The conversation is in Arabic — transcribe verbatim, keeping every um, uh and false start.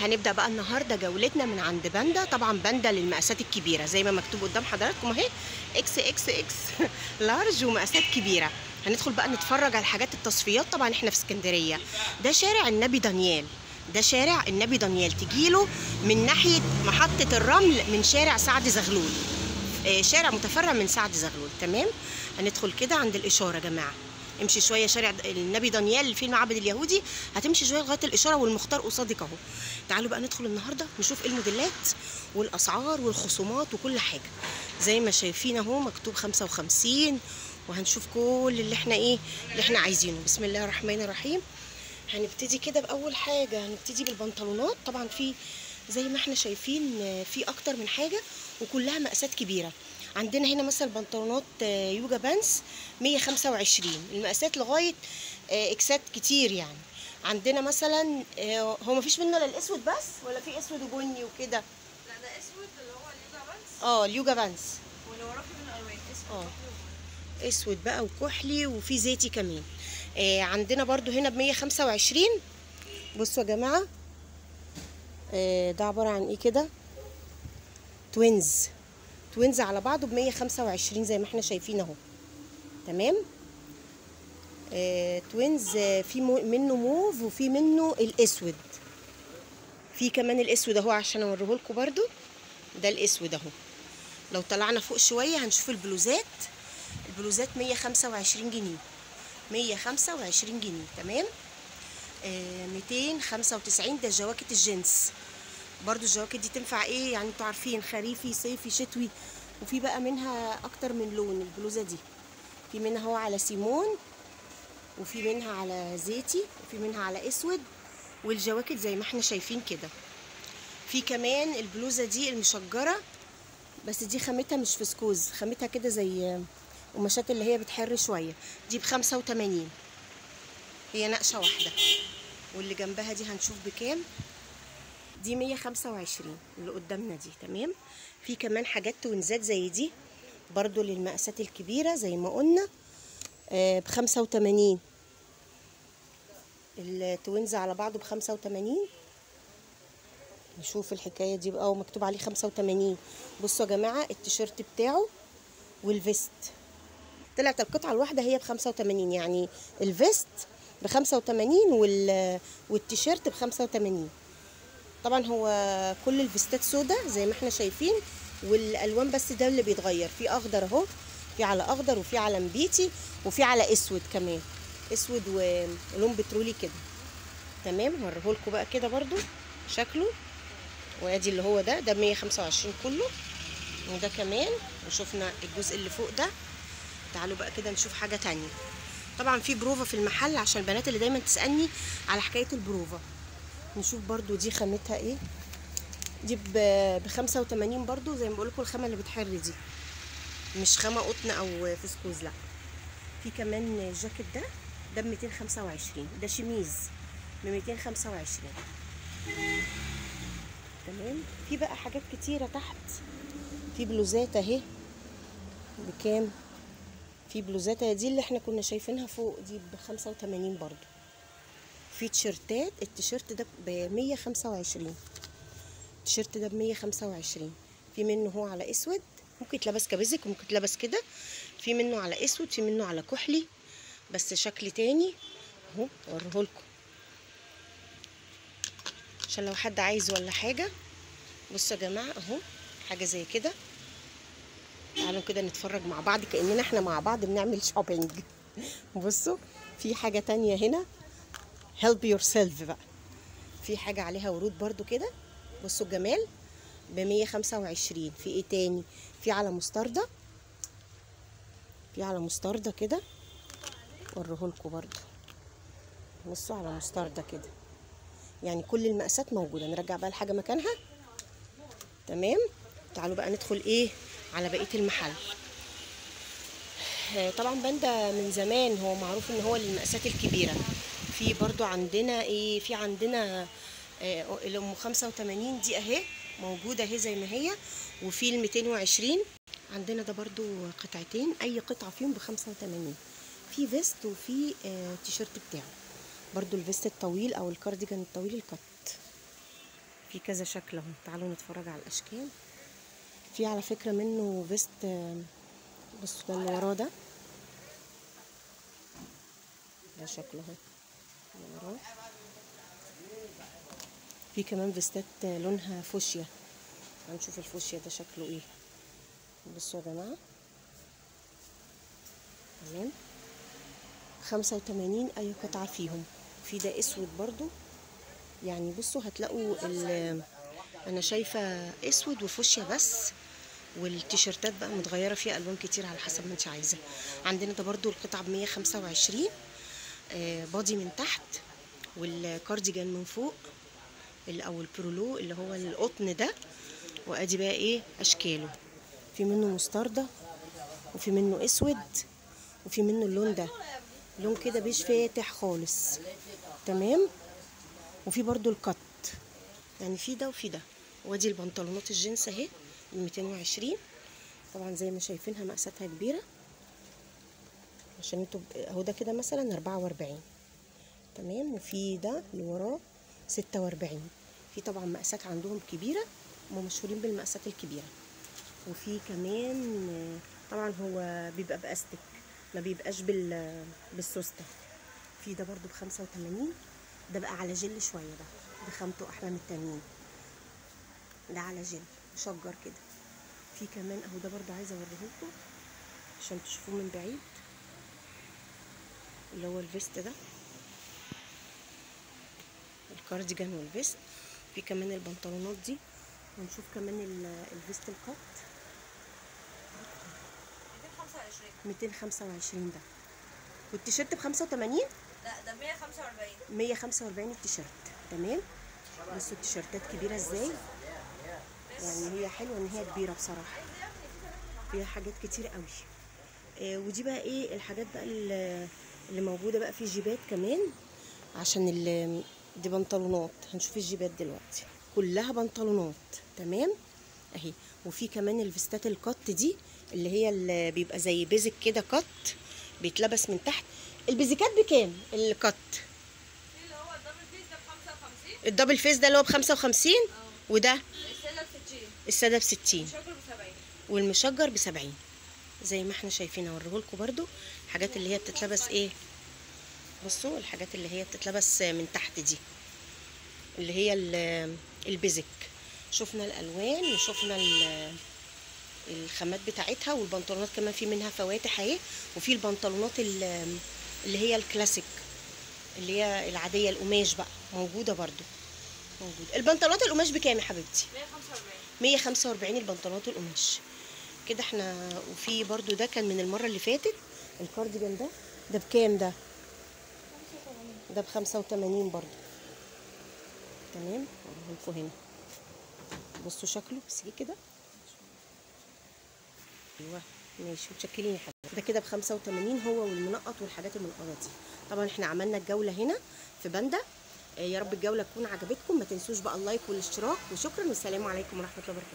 هنبدأ بقى النهارده جولتنا من عند باندا. طبعا باندا للمقاسات الكبيرة زي ما مكتوب قدام حضراتكم اهي، اكس اكس اكس لارج ومقاسات كبيرة. هندخل بقى نتفرج على حاجات التصفيات. طبعا احنا في اسكندرية، ده شارع النبي دانيال، ده شارع النبي دانيال، تجيله من ناحية محطة الرمل من شارع سعد زغلول، شارع متفرع من سعد زغلول. تمام، هندخل كده عند الإشارة يا جماعة، امشي شويه شارع النبي دانيال اللي فيه المعبد اليهودي، هتمشي شويه لغايه الاشاره والمختار قصادك اهو. تعالوا بقى ندخل النهارده نشوف ايه الموديلات والاسعار والخصومات وكل حاجه. زي ما شايفين اهو مكتوب خمسة وخمسين، وهنشوف كل اللي احنا ايه اللي احنا عايزينه. بسم الله الرحمن الرحيم. هنبتدي كده باول حاجه، هنبتدي بالبنطلونات. طبعا في زي ما احنا شايفين في اكتر من حاجه وكلها مقاسات كبيره. عندنا هنا مثلا بنطلونات يوجا بانس مية وخمسة وعشرين، المقاسات لغايه اكسات كتير يعني. عندنا مثلا هو مفيش منه الا الاسود بس، ولا في اسود وبني وكده؟ لا ده اسود اللي هو اليوجا بانس. اه اليوجا بانس، واللي وراه في منه الوان اسود اه وكحلي. اسود بقى وكحلي وفي زيتي كمان. آه عندنا برضو هنا ب مية وخمسة وعشرين. بصوا يا جماعه، آه ده عباره عن ايه كده، توينز توينز على بعضه ب مية وخمسة وعشرين زي ما احنا شايفين اهو. تمام، آه توينز، آه في مو منه موف وفي منه الاسود، في كمان الاسود اهو عشان اوريه لكم برده. ده الاسود اهو. لو طلعنا فوق شويه هنشوف البلوزات. البلوزات مية وخمسة وعشرين جنيه، مية وخمسة وعشرين جنيه. تمام، آه ميتين وخمسة وتسعين. ده جواكت الجينز برضو. الجواكت دي تنفع ايه يعني، انتوا عارفين خريفي صيفي شتوي، وفي بقى منها اكتر من لون. البلوزه دي في منها هو على سيمون، وفي منها على زيتي، وفي منها على اسود، والجواكت زي ما احنا شايفين كده. في كمان البلوزه دي المشجره، بس دي خامتها مش فسكوز، خامتها كده زي قماشات اللي هي بتحر شويه. دي بخمسة وتمانين، هي نقشه واحده. واللي جنبها دي هنشوف بكام. دي مية وخمسة وعشرين اللي قدامنا دي. تمام، في كمان حاجات توينزات زي دي برضو للمقاسات الكبيره زي ما قلنا، آه بخمسة وتمانين. التوينز على بعضه بخمسة وتمانين. نشوف الحكايه دي بقى، ومكتوب عليه خمسة وتمانين. بصوا يا جماعه، التيشيرت بتاعه والفيست، طلعت القطعه الواحده هي بخمسة وتمانين، يعني الفيست بخمسة وتمانين وال والتيشيرت بخمسة وتمانين. طبعا هو كل الفيستات سودا زي ما احنا شايفين، والالوان بس ده اللي بيتغير. في اخضر اهو، في على اخضر، وفي على نبيتي، وفي على اسود كمان، اسود ولون بترولي كده. تمام، هوريهولكوا بقى كده برضو شكله. وادي اللي هو ده ده مية وخمسة وعشرين كله، وده كمان. وشوفنا الجزء اللي فوق ده. تعالوا بقى كده نشوف حاجه تانية. طبعا في بروفا في المحل عشان البنات اللي دايما تسالني على حكايه البروفا. نشوف برضو دي خامتها ايه. دي ب خمسة وتمانين برضو، زي ما بقول لكم الخامه اللي بتحر دي مش خامه قطن او فسكوز، لا. في كمان الجاكيت ده ده ب ميتين وخمسة وعشرين، ده شميز ب ميتين وخمسة وعشرين. تمام، في بقى حاجات كتيره تحت. في بلوزات اهي بكام، في بلوزات دي اللي احنا كنا شايفينها فوق دي ب خمسة وتمانين برضو. في تيشيرتات، التيشيرت ده ب مية وخمسة وعشرين، التيشيرت ده ب مية وخمسة وعشرين. في منه هو على اسود، ممكن يتلبس كبزك وممكن يتلبس كده. في منه على اسود، في منه على كحلي بس شكل تاني اهو. اوريهولكم عشان لو حد عايز ولا حاجه. بصوا يا جماعه اهو، حاجه زي كده. تعالوا كده نتفرج مع بعض كأننا احنا مع بعض بنعمل شوبينج. بصوا، في حاجة تانية هنا help yourself بقى. في حاجة عليها ورود برضو كده. بصوا الجمال، ب مية وخمسة وعشرين. في ايه تاني، في على مستردة، في على مستردة كده. اوريهولكوا برضو. بصوا على مستردة كده، يعني كل المقاسات موجودة. نرجع بقى الحاجة مكانها. تمام، تعالوا بقى ندخل ايه على بقية المحل. طبعا باندا من زمان هو معروف ان هو للمقاسات الكبيره. في برضو عندنا ايه، في عندنا آه الام خمسة وتمانين دي اهي موجوده اهي زي ما هي. وفي ال ميتين وعشرين عندنا ده برضو قطعتين، اي قطعه فيهم ب خمسة وتمانين. في فيست وفي آه تيشيرت بتاعه برضو، الفيست الطويل او الكارديجان الطويل الكت. في كذا شكل اهو، تعالوا نتفرج على الاشكال. في على فكره منه فيست، بصوا ده اللي وراه ده ده شكله اهو اللي وراه. في كمان فيستات لونها فوشيا، هنشوف الفوشيا ده شكله ايه. بصوا يا جماعه، تمام، خمسة وتمانين اي قطعه فيهم. في ده اسود برضو، يعني بصوا هتلاقوا انا شايفه اسود وفوشيا بس، والتيشيرتات بقى متغيره فيها الوان كتير على حسب ما انت عايزه. عندنا ده برضو القطعه ب مية وخمسة وعشرين، آه بادي من تحت والكارديجان من فوق، او البرولو اللي هو القطن ده. وادي بقى ايه اشكاله، في منه مستردة وفي منه اسود وفي منه اللون ده، لون كده بيش فاتح خالص، تمام. وفي برضو القط، يعني في ده وفي ده. وادي البنطلونات الجينز اهي ب ميتين وعشرين، طبعا زي ما شايفينها مقاساتها كبيره، عشان انتوا اهو ده كده مثلا اربعة واربعين، تمام. وفي ده اللي وراه ستة واربعين. في طبعا مقاسات عندهم كبيره، هم مشهورين بالمقاسات الكبيره. وفي كمان طبعا هو بيبقى باستك، ما بيبقاش بال بالسوسته. في ده برضو بخمسة وتمانين، ده بقى على جل شويه، ده بخامته احلى من التانيين، ده على جل مشجر كده. في كمان اهو ده برضو عايزه اوريهولكم عشان تشوفوه من بعيد، اللي هو الفيست ده، الكارديجان والفيست. في كمان البنطلونات دي، ونشوف كمان الفيست القط ميتين وخمسة وعشرين ده، والتيشيرت ب خمسة وتمانين. لا ده مية وخمسة واربعين. مية وخمسة واربعين التيشيرت، تمام. بصوا التيشيرتات كبيره ازاي، يعني هي حلوه ان هي كبيره بصراحه، فيها حاجات كتير قوي. آه ودي بقى ايه الحاجات بقى اللي موجوده بقى في جيبات كمان، عشان اللي دي بنطلونات. هنشوف الجيبات دلوقتي، كلها بنطلونات، تمام اهي. وفي كمان الفيستات القط دي، اللي هي اللي بيبقى زي بيزك كده قط، بيتلبس من تحت. البيزيكات بكام القط؟ اللي هو الدبل فيس ده ب خمسة وخمسين. الدبل فيس ده اللي هو ب خمسة وخمسين، وده الساده ب ستين. الساده ب ستين، المشجر ب سبعين، والمشجر ب سبعين، زي ما احنا شايفين. اوريهولكم برده الحاجات اللي هي بتتلبس ايه. بصوا الحاجات اللي هي بتتلبس من تحت دي، اللي هي البيزك. شفنا الالوان وشفنا الخامات بتاعتها، والبنطلونات كمان في منها فواتح اهي. وفي البنطلونات اللي هي الكلاسيك، اللي هي العاديه القماش بقى موجوده برده، موجوده. البنطلونات القماش بكام يا حبيبتي؟ مية وخمسة واربعين. مية وخمسة واربعين البنطلونات القماش كده احنا. وفي برده ده كان من المره اللي فاتت، الكارديجان ده ده بكام ده؟ ده ب خمسة وتمانين برضو، تمام. اوريهولكوا هنا، بصوا شكله بس كده. ايوه ماشي، متشكلين يا حبيبي. ده كده ب خمسة وتمانين هو والمنقط والحاجات المنقطه دي. طبعا احنا عملنا الجوله هنا في باندا. يا رب الجوله تكون عجبتكم. ما تنسوش بقى اللايك والاشتراك، وشكرا والسلام عليكم ورحمه الله وبركاته.